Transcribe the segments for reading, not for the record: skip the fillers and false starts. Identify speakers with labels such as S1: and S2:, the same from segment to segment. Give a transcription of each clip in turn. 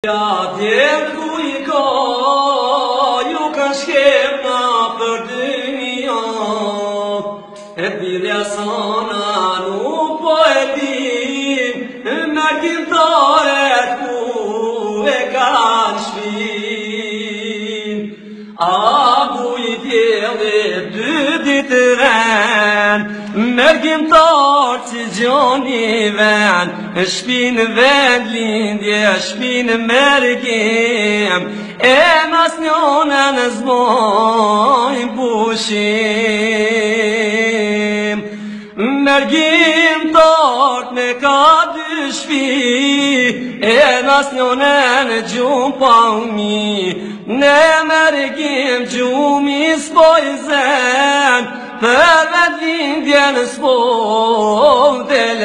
S1: Mergim tartë gjoni ven Shpin ven lindje Shpin mergim E mas njone në zmoj pushim Mergim tartë me ka dy shpi E mas njone në gjum pa umi Ne mergim gjumi s'poj zen Për me t'lindje në s'poj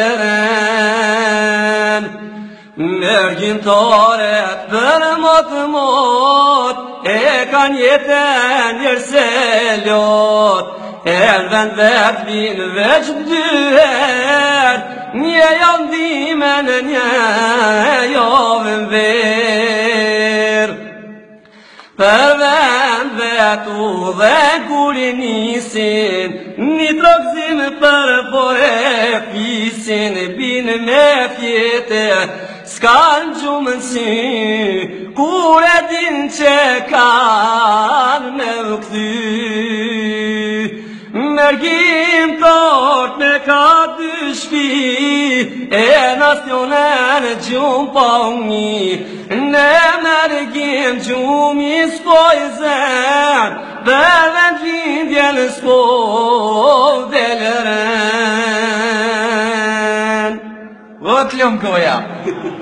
S1: t'eleren Mergjimtaret për mot E kan jetën njërse lot E në vend vet vinë veç dyher Një javë ndimen një javë ver Për vend vetu dhe kur I nisin Një trokzim për pore pisin Bin me fjete s'kan gjumë në sy Kur e din që kan me më këthy Mergim tort me ka dy shpi E nasionen gjumë pa umi Ne mergim gjumi s'poj zen Dhe vend lindje në s'poj deleren Vot lëm koja